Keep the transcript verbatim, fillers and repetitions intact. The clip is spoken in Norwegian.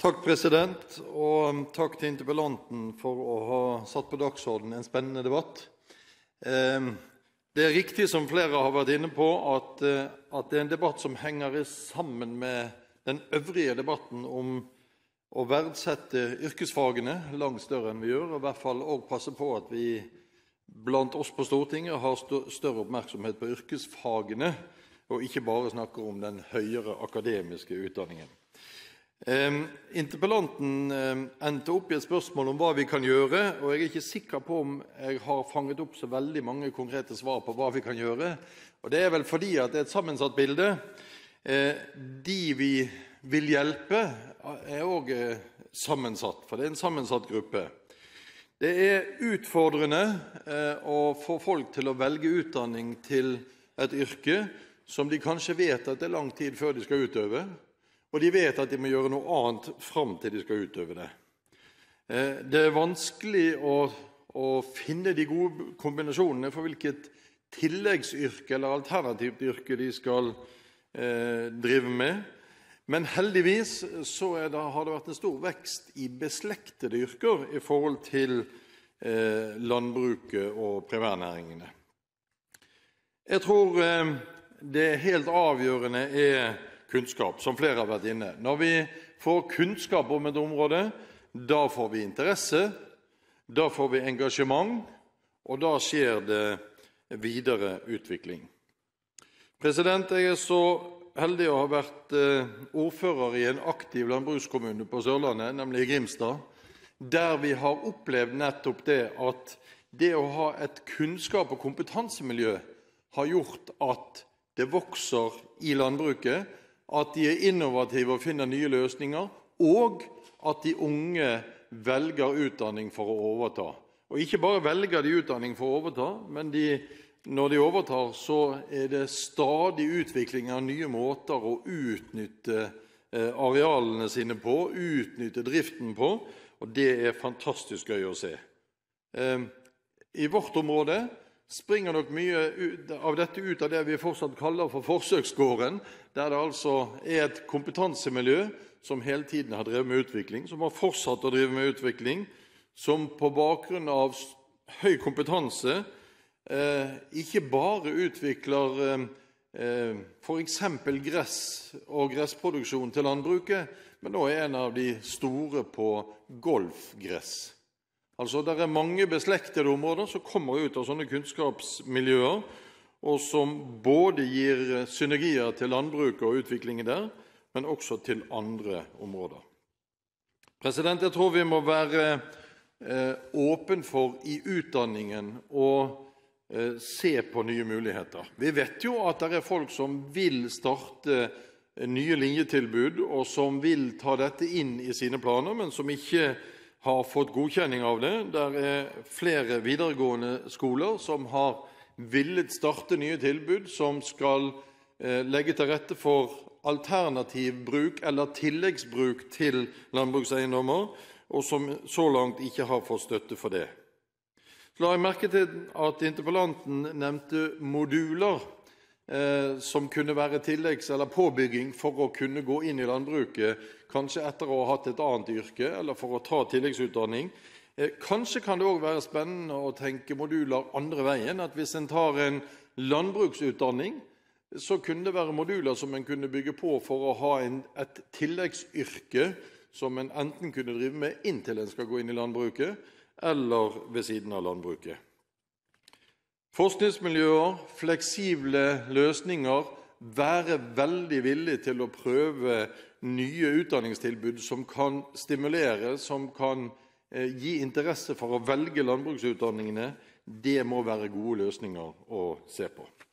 Takk, president, og takk til interpellanten for å ha satt på dagsordenen en spennende debatt. Det er riktig, som flere har vært inne på, at, at det er en debatt som henger sammen med den øvrige debatten om å verdsette yrkesfagene langt større enn vi gjør, og i hvert fall også passe på at vi blant oss på Stortinget har større oppmerksomhet på yrkesfagene, og ikke bare snakker om den høyere akademiske utdanningen. Eh, interpellanten eh, endte opp i et spørsmål om hva vi kan gjøre, og jeg er ikke sikker på om jeg har fanget opp så veldig mange konkrete svar på hva vi kan gjøre. Og det er vel fordi at det er et sammensatt bilde. Eh, de vi vil hjelpe er også eh, sammensatt, for det er en sammensatt gruppe. Det er utfordrende eh, å få folk til å velge utdanning til et yrke som de kanskje vet at det er lang tid før de skal utøve, og de vet at de må gjøre noe annet frem til de skal utøve det. Det er vanskelig å, å finne de gode kombinasjonene for hvilket tilleggsyrke eller alternativt yrke de skal eh, drive med. Men heldigvis så er det, har det vært en stor vekst i beslektede yrker i forhold til eh, landbruket og primærnæringene. Jeg tror eh, det helt avgjørende er kunnskap, som flere har vært inne. Når vi får kunnskap om et område, da får vi interesse, da får vi engasjement, og da skjer det videre utvikling. President, jeg er så heldig å ha vært ordfører i en aktiv landbrukskommune på Sørlandet, nemlig Grimstad, der vi har opplevd nettopp det at det å ha et kunnskap- og kompetansemiljø har gjort at det vokser i landbruket, at de er innovative og finner nye løsninger, og at de unge velger utdanning for å overta. Og ikke bare velger de utdanning for å overta, men de, når de overtar så er det stadig utvikling av nye måter å utnytte arealene sine på, utnytte driften på, og det er fantastisk gøy å se. I vårt område springer nok mye av dette ut av det vi fortsatt kaller for forsøksgården, der det altså er et kompetansemiljø som hele tiden har drevet med utvikling, som har fortsatt å drive med utvikling, som på bakgrunn av høy kompetanse eh, ikke bare utvikler eh, for eksempel gress og gressproduksjon til landbruket, men også er en av de store på golfgress. Altså, det er mange beslektede områder som kommer ut av sånne kunnskapsmiljøer, og som både gir synergier til landbruket og utviklingen der, men også til andre områder. President, jeg tror vi må være eh, åpen for i utdanningen og eh, se på nye muligheter. Vi vet jo at det er folk som vil starte nye linjetilbud, og som vil ta dette inn i sine planer, men som ikke har fått godkjenning av det. Der er flere videregående skoler som har villet starte nye tilbud som skal eh, legge til rette for alternativ bruk eller tilleggsbruk til landbrukseiendommer, og som så langt ikke har fått støtte for det. Så la jeg merke til at interpellanten nevnte moduler eh, som kunne være tilleggs- eller påbygging for å kunne gå inn i landbruket, kanskje etter å ha hatt et annet yrke, eller for å ta tilleggsutdanning. Kanskje kan det også være spennende å tenke moduler andre veien, at hvis en tar en landbruksutdanning, så kunne det være moduler som en kunne bygge på for å ha en, et tilleggsyrke som en enten kunne drive med inntil en skal gå inn i landbruket, eller ved siden av landbruket. Forskningsmiljøer, fleksible løsninger, være veldig villig til å prøve nye utdanningstilbud som kan stimulere, som kan eh, gi interesse for å velge landbruksutdanningene, det må være gode løsninger å se på.